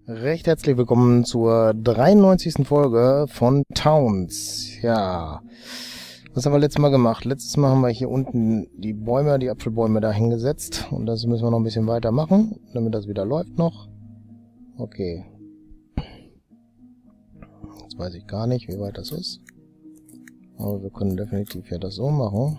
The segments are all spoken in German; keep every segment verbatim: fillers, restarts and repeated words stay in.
Recht herzlich willkommen zur dreiundneunzigsten Folge von Towns. Ja, was haben wir letztes Mal gemacht? Letztes Mal haben wir hier unten die Bäume, die Apfelbäume da hingesetzt. Und das müssen wir noch ein bisschen weiter machen, damit das wieder läuft noch. Okay. Jetzt weiß ich gar nicht, wie weit das ist. Aber wir können definitiv ja das so machen.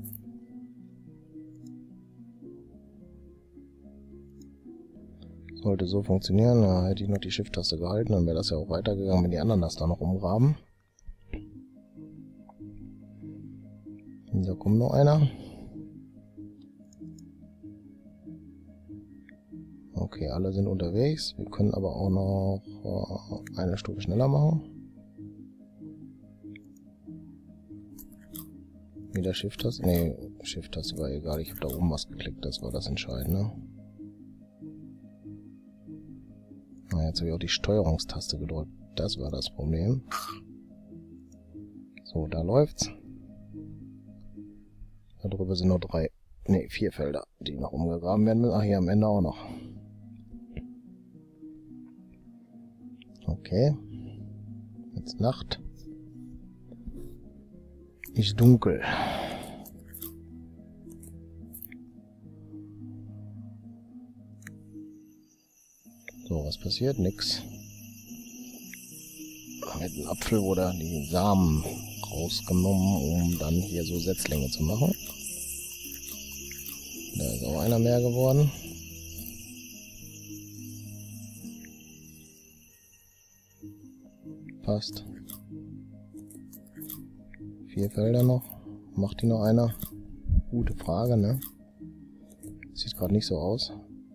Sollte so funktionieren. Da hätte ich noch die Shift-Taste gehalten, dann wäre das ja auch weitergegangen, wenn die anderen das da noch umgraben. Da kommt noch einer. Okay, alle sind unterwegs. Wir können aber auch noch eine Stufe schneller machen. Wieder Shift-Taste. Ne, Shift-Taste war egal. Ich habe da oben was geklickt. Das war das Entscheidende. Ah, jetzt habe ich auch die Steuerungstaste gedrückt. Das war das Problem. So, da läuft's. Da drüber sind nur drei, ne, vier Felder, die noch umgegraben werden müssen. Ach, hier am Ende auch noch. Okay. Jetzt Nacht. Ist dunkel. So, was passiert? Nix. Mit einem Apfel wurde die Samen rausgenommen, um dann hier so Setzlinge zu machen. Da ist auch einer mehr geworden. Passt. Vier Felder noch. Macht die noch einer? Gute Frage, ne? Sieht gerade nicht so aus.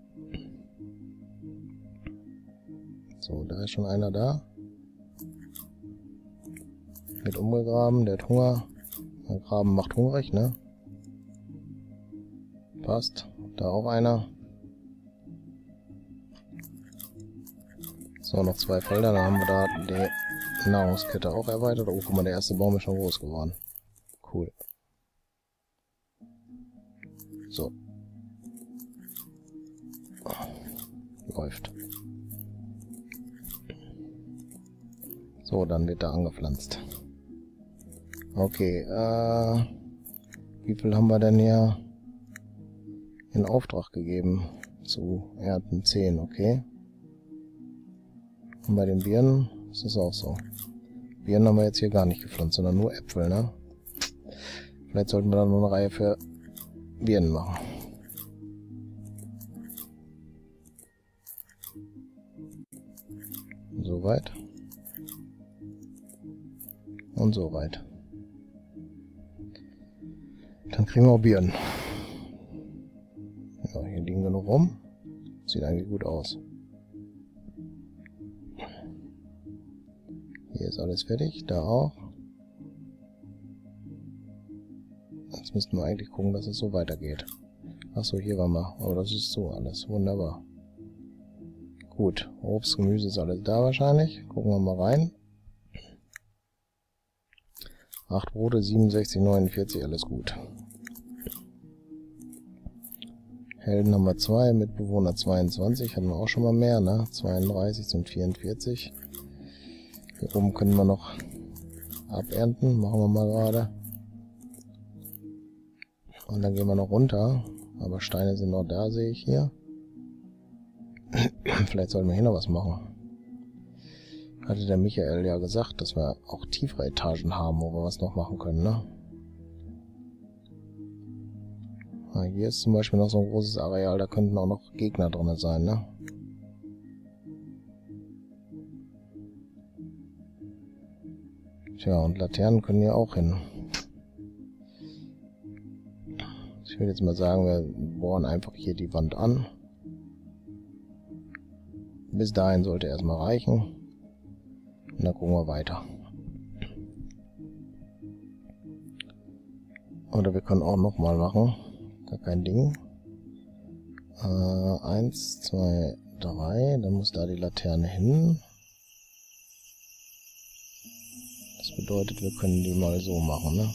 So, da ist schon einer da. Wird umgegraben, der hat Hunger. Der Graben macht hungrig, ne? Passt. Da auch einer. So, noch zwei Felder, dann haben wir da die Nahrungskette auch erweitert. Oh, guck mal, der erste Baum ist schon groß geworden. Cool. So. Läuft. So, dann wird da angepflanzt. Okay, äh... wie viel haben wir denn hier in Auftrag gegeben zu ernten? zehn, okay. Und bei den Birnen ist das auch so. Birnen haben wir jetzt hier gar nicht gepflanzt, sondern nur Äpfel, ne? Vielleicht sollten wir dann nur eine Reihe für Birnen machen. Soweit. Und so weit. Dann kriegen wir auch Birnen. Ja, hier liegen genug rum. Sieht eigentlich gut aus. Hier ist alles fertig, da auch. Jetzt müssten wir eigentlich gucken, dass es so weitergeht. Achso, hier waren wir. Aber das ist so alles. Wunderbar. Gut, Obst, Gemüse ist alles da wahrscheinlich. Gucken wir mal rein. acht Brote, siebenundsechzig, neunundvierzig, alles gut. Helden haben wir zwei, Mitbewohner zweiundzwanzig, hatten wir auch schon mal mehr, ne? zweiunddreißig sind vierundvierzig. Hier oben können wir noch abernten, machen wir mal gerade. Und dann gehen wir noch runter, aber Steine sind noch da, sehe ich hier. Vielleicht sollten wir hier noch was machen. Hatte der Michael ja gesagt, dass wir auch tiefere Etagen haben, wo wir was noch machen können, ne? Ah, hier ist zum Beispiel noch so ein großes Areal, da könnten auch noch Gegner drin sein, ne? Tja, und Laternen können hier auch hin. Ich würde jetzt mal sagen, wir bohren einfach hier die Wand an. Bis dahin sollte erstmal reichen. Und dann gucken wir weiter. Oder wir können auch nochmal machen. Gar kein Ding. Äh, eins, zwei, drei. Dann muss da die Laterne hin. Das bedeutet, wir können die mal so machen, ne?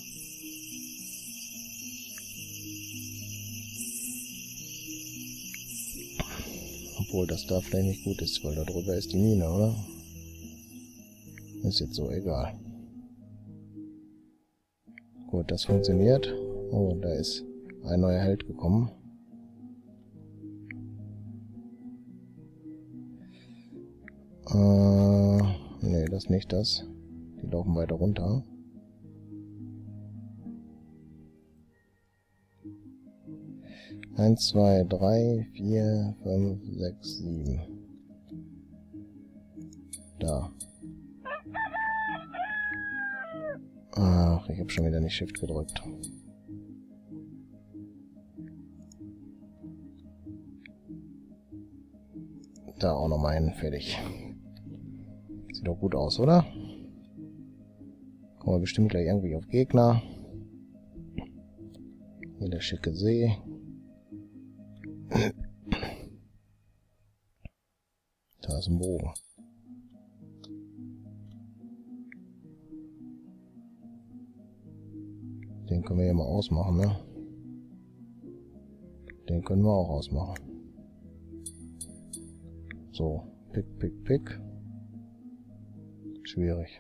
Obwohl das da vielleicht nicht gut ist, weil da drüber ist die Mine, oder? Ist jetzt so egal. Gut, das funktioniert. Oh, da ist ein neuer Held gekommen. Äh, nee, das ist nicht das. Die laufen weiter runter. Eins, zwei, drei, vier, fünf, sechs, sieben. Da. Ach, ich habe schon wieder nicht Shift gedrückt. Da auch noch mal einen, fertig. Sieht doch gut aus, oder? Kommen wir bestimmt gleich irgendwie auf Gegner. Hier der schicke See. Da ist ein Bogen. Den können wir hier mal ausmachen, ne? Den können wir auch ausmachen. So, pick, pick, pick. Schwierig.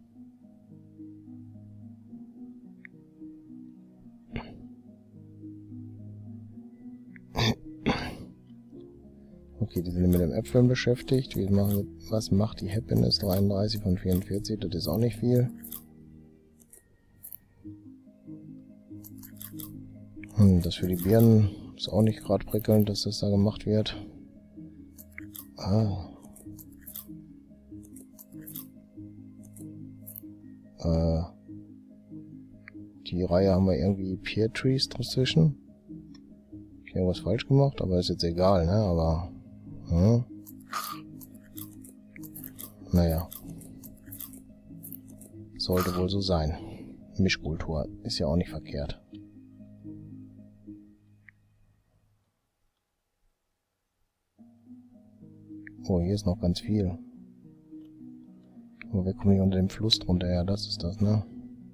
Okay, die sind mit dem Äpfeln beschäftigt. Wir machen, was macht die Happiness? dreiunddreißig von vierundvierzig, das ist auch nicht viel. Hm, das für die Birnen ist auch nicht gerade prickelnd, dass das da gemacht wird. Ah. Äh. Die Reihe haben wir irgendwie Pear Trees dazwischen. Ich habe irgendwas falsch gemacht, aber ist jetzt egal, ne? Aber. Hm. Naja. Sollte wohl so sein. Mischkultur ist ja auch nicht verkehrt. Oh, hier ist noch ganz viel. Aber wir kommen hier unter dem Fluss drunter. Ja, das ist das, ne?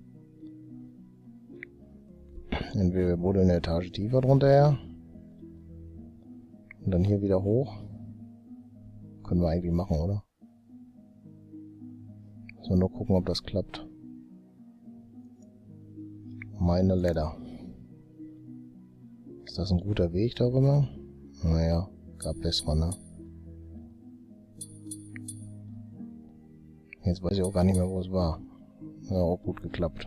Entweder wir buddeln eine Etage tiefer drunter her. Und dann hier wieder hoch. Können wir eigentlich machen, oder? Müssen wir nur gucken, ob das klappt. Meine Ladder. Ist das ein guter Weg darüber? Naja, gab bessere, ne? Jetzt weiß ich auch gar nicht mehr, wo es war. Ja, auch gut geklappt.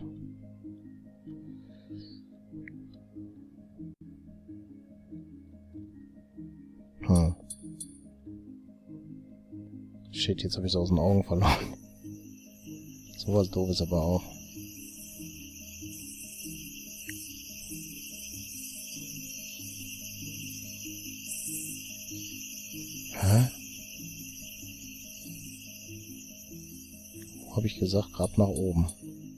Hm. Shit, jetzt habe ich es aus den Augen verloren. Sowas Doofes aber auch. Hä? Wo habe ich gesagt? Gerade nach oben.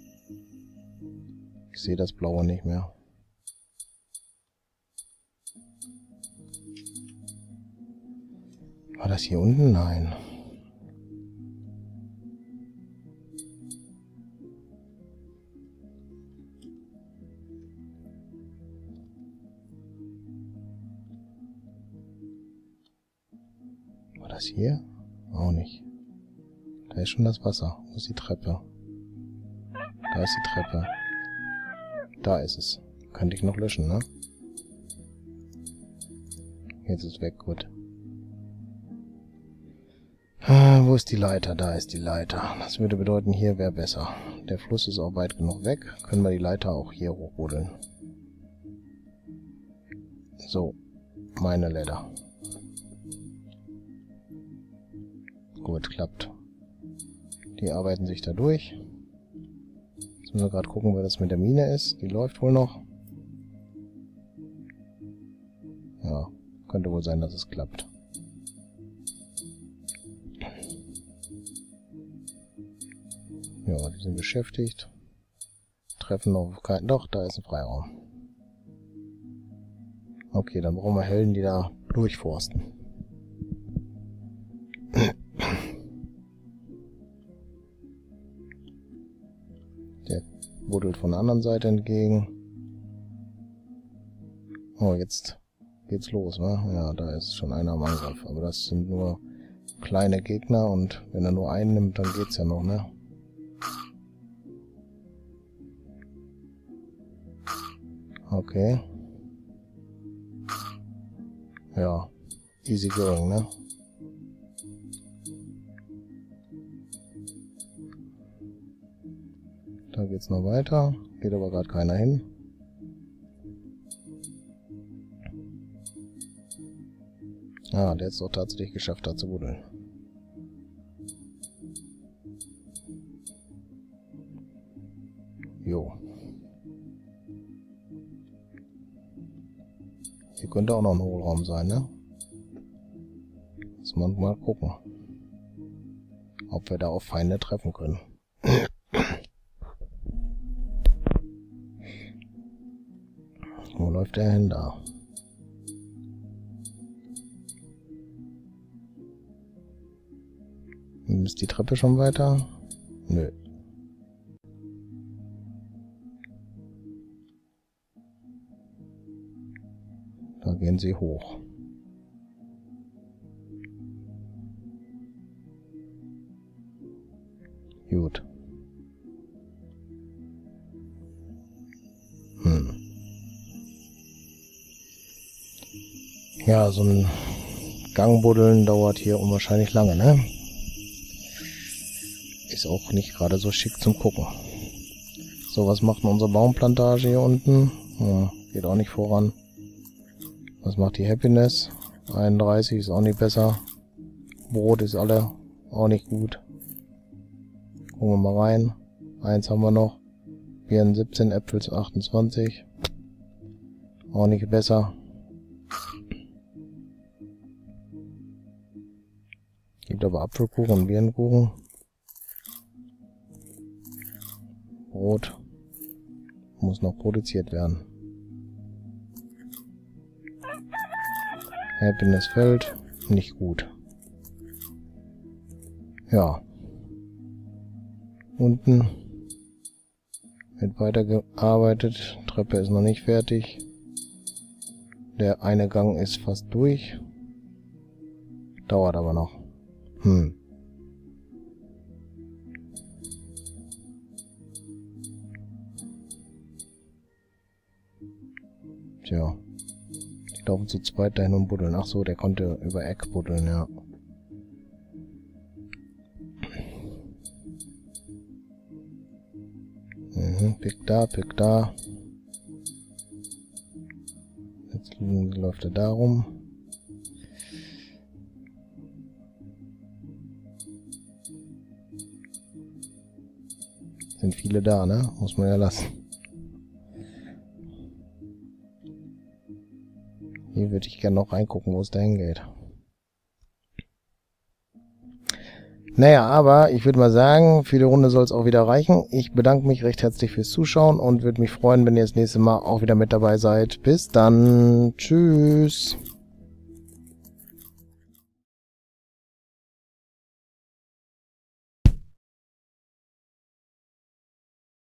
Ich sehe das Blaue nicht mehr. War das hier unten? Nein. War das hier? Auch nicht. Da ist schon das Wasser. Wo ist die Treppe? Da ist die Treppe. Da ist es. Könnte ich noch löschen, ne? Jetzt ist es weg, gut. Ah, wo ist die Leiter? Da ist die Leiter. Das würde bedeuten, hier wäre besser. Der Fluss ist auch weit genug weg. Können wir die Leiter auch hier hochbuddeln. So. Meine Ladder. Gut, klappt. Die arbeiten sich da durch. Jetzt müssen wir gerade gucken, wer das mit der Mine ist. Die läuft wohl noch. Ja, könnte wohl sein, dass es klappt. Ja, die sind beschäftigt. Treffen noch keinen. Doch, da ist ein Freiraum. Okay, dann brauchen wir Helden, die da durchforsten. Der buddelt von der anderen Seite entgegen. Oh, jetzt geht's los, wa? Ja, da ist schon einer am Angriff. Aber das sind nur kleine Gegner und wenn er nur einen nimmt, dann geht's ja noch, ne? Okay. Ja, easy going, ne? Da geht's noch weiter. Geht aber gerade keiner hin. Ah, der hat es doch tatsächlich geschafft, da zu buddeln. Jo. Hier könnte auch noch ein Hohlraum sein, ne? Muss man mal gucken, ob wir da auf Feinde treffen können. Wo läuft der hin da? Ist die Treppe schon weiter? Nö. Da gehen sie hoch. Gut. Hm. Ja, so ein Gangbuddeln dauert hier unwahrscheinlich lange, ne? Ist auch nicht gerade so schick zum Gucken. So, was macht denn unsere Baumplantage hier unten? Ja, geht auch nicht voran. Was macht die Happiness? einunddreißig ist auch nicht besser. Brot ist alle auch nicht gut. Gucken wir mal rein. Eins haben wir noch. Birnen siebzehn, Äpfel zu achtundzwanzig. Auch nicht besser. Gibt aber Apfelkuchen und Birnenkuchen. Brot muss noch produziert werden. Happiness fällt. Nicht gut. Ja. Unten wird weitergearbeitet. Treppe ist noch nicht fertig. Der eine Gang ist fast durch. Dauert aber noch. Hm. Tja. Die laufen zu zweit dahin und buddeln. Ach so, der konnte über Eck buddeln, ja. Mhm, pick da, pick da. Jetzt läuft er da rum. Sind viele da, ne? Muss man ja lassen. Hier würde ich gerne noch reingucken, wo es dahin geht. Naja, aber ich würde mal sagen, für die Runde soll es auch wieder reichen. Ich bedanke mich recht herzlich fürs Zuschauen und würde mich freuen, wenn ihr das nächste Mal auch wieder mit dabei seid. Bis dann. Tschüss.